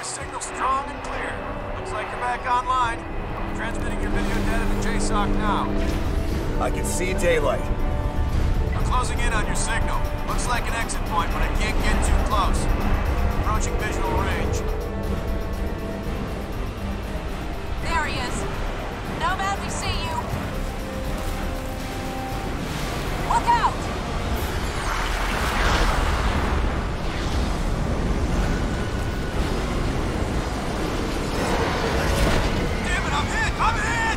signal strong and clear. Looks like you're back online. Transmitting your video data to JSOC now. I can see daylight. I'm closing in on your signal. Looks like an exit point, but I can't get too close. Approaching visual range. There he is. Nomad, we see you. Look out! Damn it, I'm hit! I'm hit!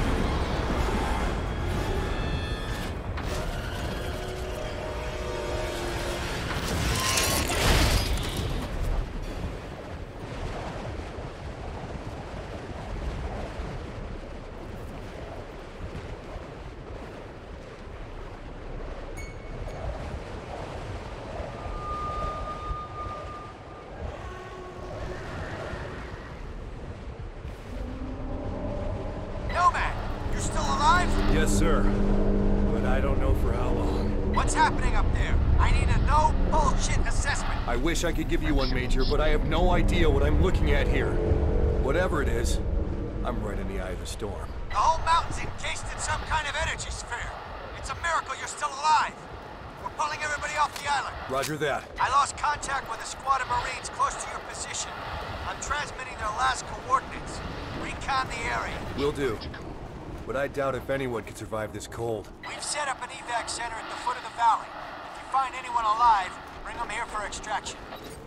Nomad, you're still alive? Yes, sir. But I don't know for how long. What's happening up there? I need a no bullshit assessment. I wish I could give you one, Major, but I have no idea what I'm looking at here. Whatever it is, I'm right in the eye of the storm. The whole mountain's encased in some kind of energy sphere. It's a miracle you're still alive. We're pulling everybody off the island. Roger that. I lost contact with a squad of Marines close to your position. I'm transmitting their last coordinates. Recon the area. Will do. But I doubt if anyone could survive this cold. We've set up an evac center at the foot of the valley. If you find anyone alive, bring them here for extraction.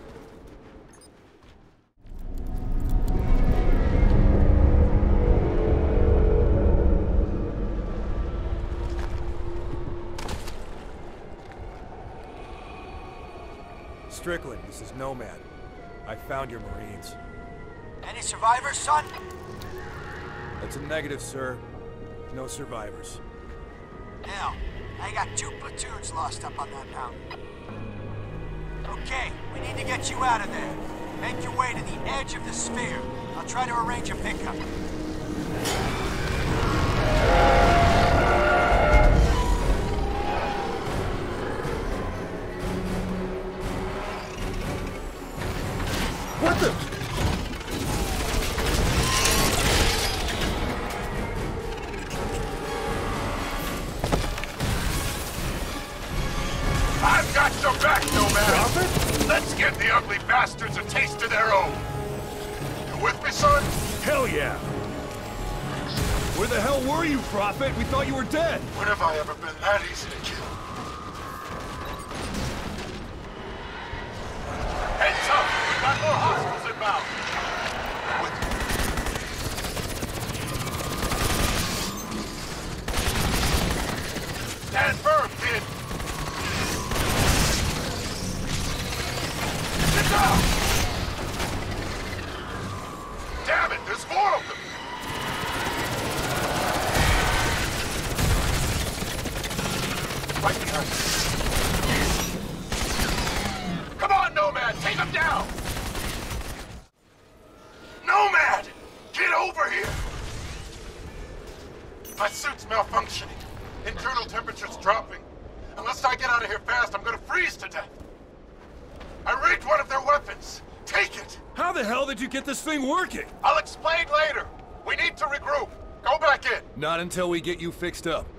Strickland, this is Nomad. I found your Marines. Any survivors, son? That's a negative, sir. No survivors. Hell, I got 2 platoons lost up on that mountain. Okay, we need to get you out of there. Make your way to the edge of the sphere. I'll try to arrange a pickup. What the? I've got your back, Nomad! Let's give the ugly bastards a taste of their own! You with me, son? Hell yeah! Where the hell were you, Prophet? We thought you were dead! When have I ever been that easy to kill? Heads up! We got more hostiles inbound! Stand firm, kid! Get down! Damn it, there's 4 of them! Right behind you. Come on, Nomad, take him down! Nomad! Get over here! My suit's malfunctioning. Internal temperature's dropping. Unless I get out of here fast, I'm gonna freeze to death. I rigged one of their weapons. Take it! How the hell did you get this thing working? I'll explain later. We need to regroup. Go back in. Not until we get you fixed up.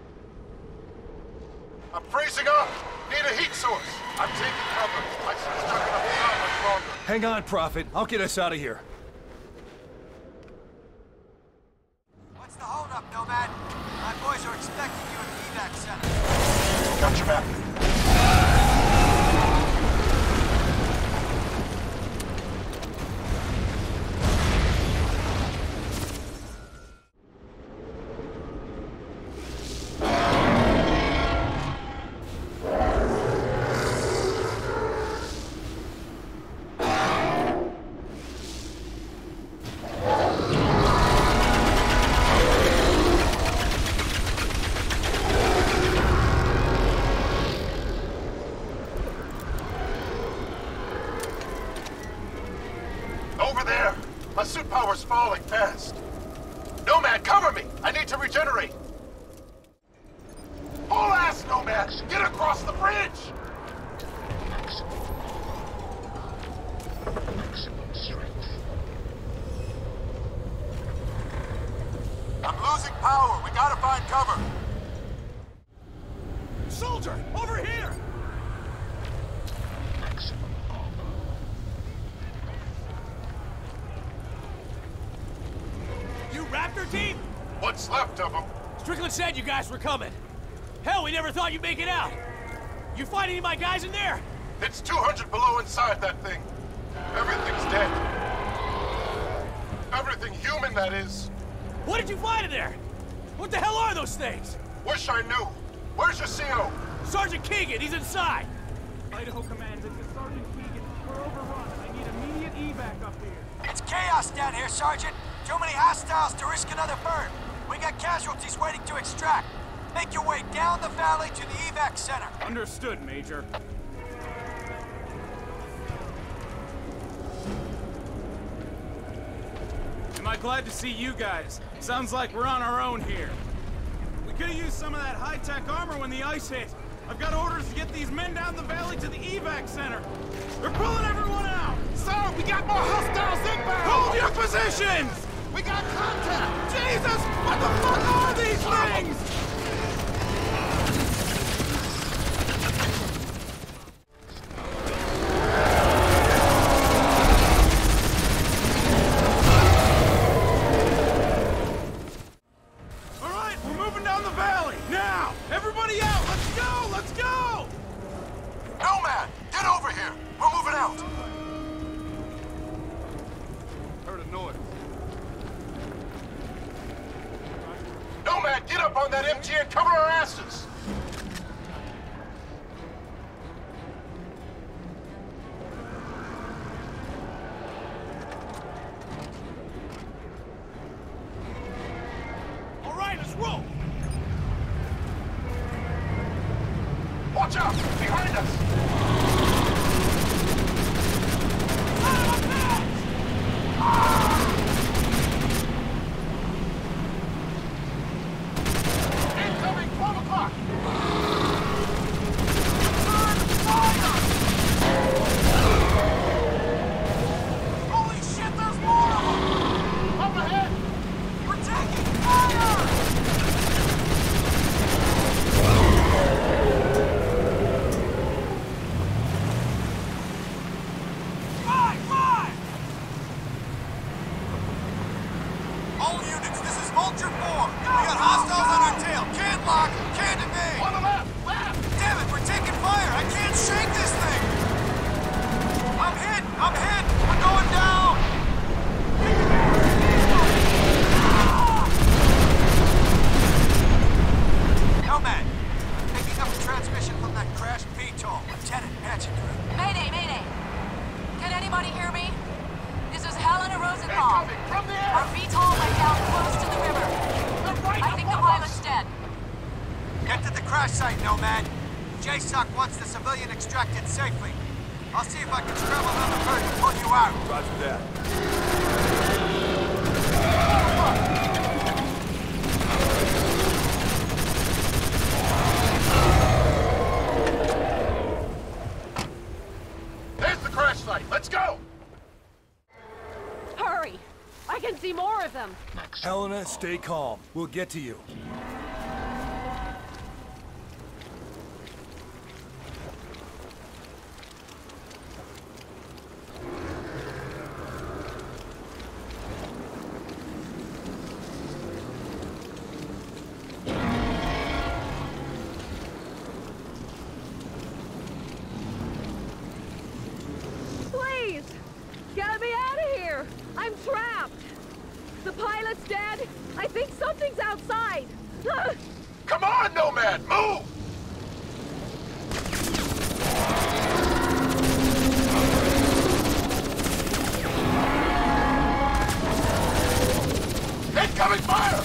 I'm freezing up. Need a heat source. I'm taking cover. My suit's not gonna hold out much longer. Hang on, Prophet. I'll get us out of here. What's the holdup, Nomad? My boys are expecting you at the evac center. Got your back. Over there! My suit power's falling fast. Nomad, cover me! I need to regenerate! Pull ass, Nomad! Get across the bridge! Maximum strength. find cover. Soldier, over here! You Raptor team? What's left of them? Strickland said you guys were coming. Hell, we never thought you'd make it out. You find any of my guys in there? It's 200 below inside that thing. Everything's dead. Everything human, that is. What did you find in there? What the hell are those things? Wish I knew. Where's your CO? Sergeant Keegan, he's inside. Idaho Command, this is Sergeant Keegan. We're overrun. I need immediate evac up here. It's chaos down here, Sergeant. Too many hostiles to risk another burn. We got casualties waiting to extract. Make your way down the valley to the evac center. Understood, Major. Am I glad to see you guys? Sounds like we're on our own here. We could have used some of that high-tech armor when the ice hit. I've got orders to get these men down the valley to the evac center. They're pulling everyone out! Sir, we got more hostiles inbound! Hold your positions! We got contact! Jesus! What the fuck are these things? All right, we're moving down the valley! Now! Everybody out! Let's go! Let's go! Nomad, get over here. We're moving out. Heard a noise. Nomad, get up on that MG and cover our asses! All right, let's roll. Watch out! Behind us! Incoming 12 o'clock! Holy shit, there's more of them! Up ahead! We're taking fire! Fire! All units, this is Vulture 4. We got hostiles on our tail. Can't lock, can't evade. On the left! Left! Damn it, we're taking fire! I can't shake this thing! I'm hit! I'm hit! We're going down! Nomad, picking up a transmission from that crashed VTOL. Lieutenant, patching through. Mayday, mayday. Can anybody hear me? This is Helena Rosenthal. Incoming from the Our air! VTOL went down close to the river. I think the pilot's dead. Get to the crash site, Nomad. JSOC wants the civilian extracted safely. I'll see if I can scramble another bird and pull you out. Roger that. There's the crash site! Let's go! Hurry! I can see more of them! Helena, stay calm. We'll get to you. Please! Get me out of here! I'm trapped! The pilot's dead! I think something's outside! Come on, Nomad! Move! Incoming fire!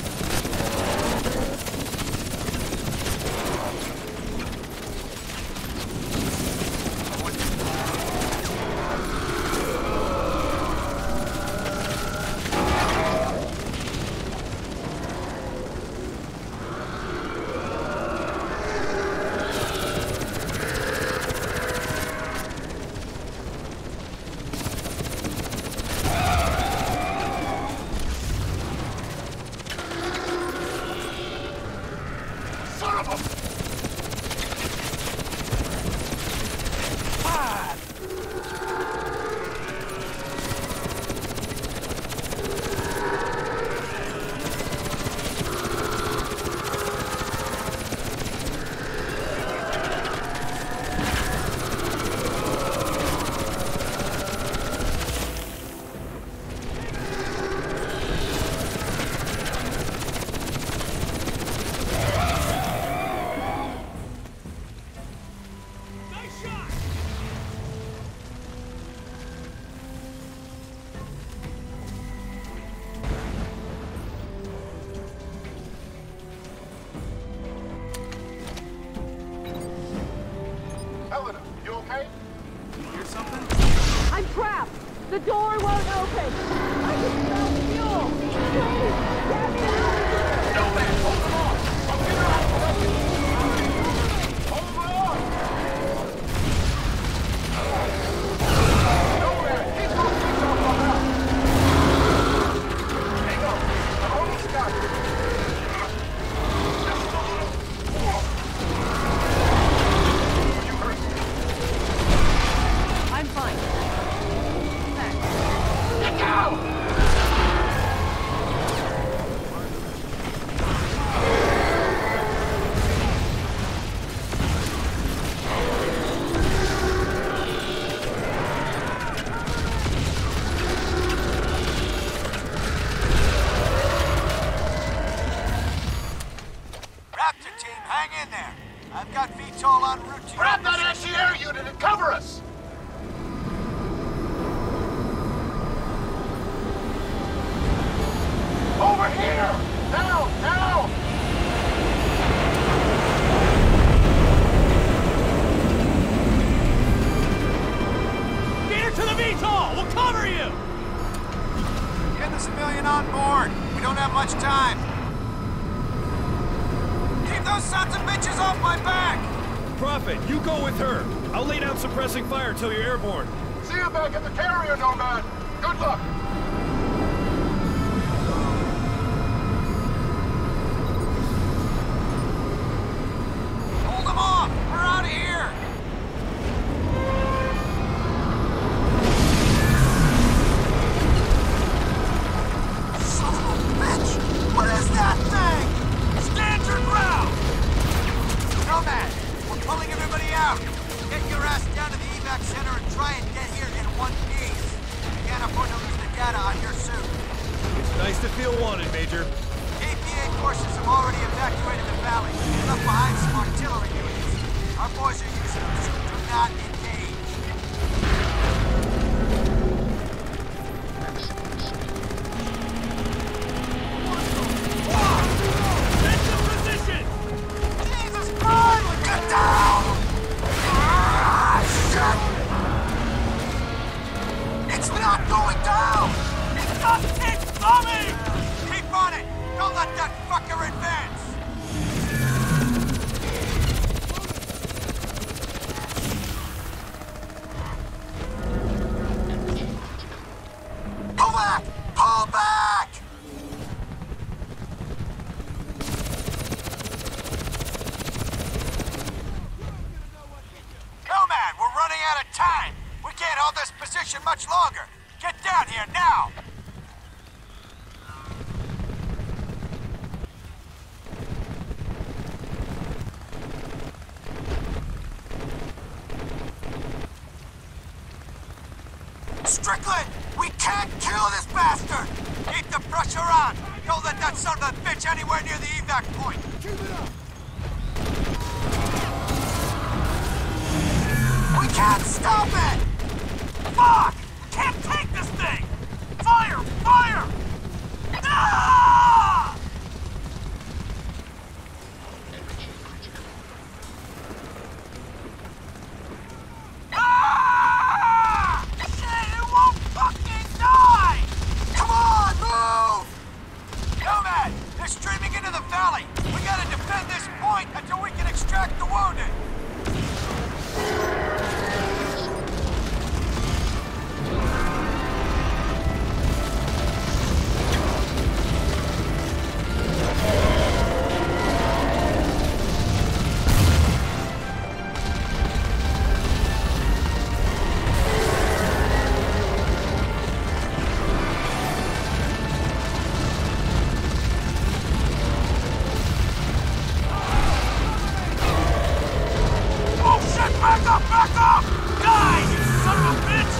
okay? You hear something? I'm trapped. The door won't open. I can smell fuel. Please, get me out of here. No, man, hold on! I'll figure out how to help you! Hold on! No, man, keep those things off my mouth! Hang on, I almost got it. Just a little more. Are you hurt? I'm fine. Thanks. Get down! Raptor team, hang in there. I've got VTOL en route to your Grab that position. anti-air unit and cover us! Over here! Now! Now! Get her to the VTOL! We'll cover you! Get the civilian on board. We don't have much time. Keep those sons of bitches off my back! Prophet, you go with her. I'll lay down suppressing fire till you're airborne. See you back at the carrier, Nomad! Good luck! Hold them off! We're out of here! Son of a bitch! What is that thing? Stand your ground! Nomad, we're pulling everybody out. Get your ass down to the evac center and try and get here in one piece. You can't afford to lose the data on your suit. It's nice to feel wanted, Major. APA forces have already evacuated the valley and left behind some artillery units. Our boys are using them, so do not engage. Into position! Jesus Christ! Get down! Ah, shit! It's not going down! It just keeps coming! Keep on it! Don't let that fucker advance! Pull back! Pull back! Nomad, we're running out of time! We can't hold this position much longer! Get down here now! Strickland! We can't kill this bastard! Keep the pressure on! Don't let that son of a bitch anywhere near the evac point! Keep it up! We can't stop it! Fuck! Can't take this thing! Fire! Fire! Ah! Ah! Shit, it won't fucking die! Come on, move! Nomad, they're streaming into the valley. We gotta defend this point until we can extract the wounded. Back up! Die, you son of a bitch!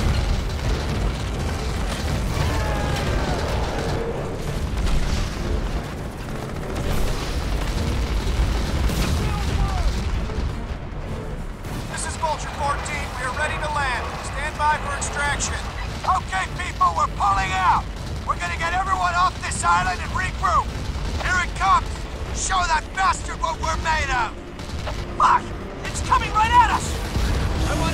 This is Vulture 14. We are ready to land. Stand by for extraction. Okay, people, we're pulling out. We're gonna get everyone off this island and regroup. Here it comes. Show that bastard what we're made of. Fuck! It's coming right at us! I want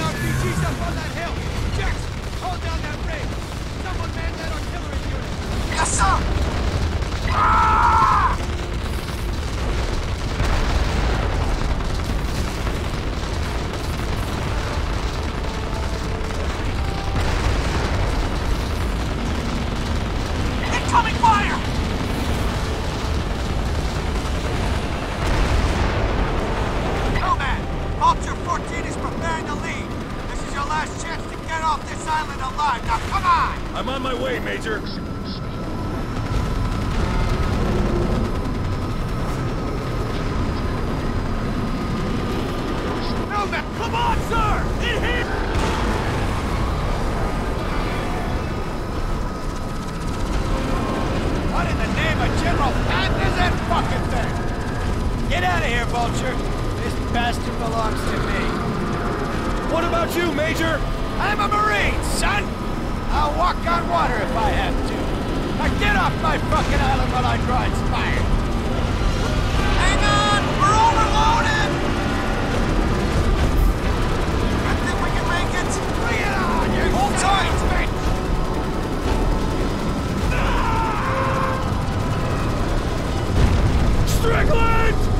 14 is preparing to leave. This is your last chance to get off this island alive. Now, come on! I'm on my way, Major. Come on, sir! In here! What in the name of General Patton is that fucking thing? Get out of here, Vulture. This bastard belongs to me. What about you, Major? I'm a Marine, son! I'll walk on water if I have to. Now get off my fucking island while I draw inspired. Hang on! We're overloaded! I think we can make it. Bring it on, you hold tight, bitch! Strickland!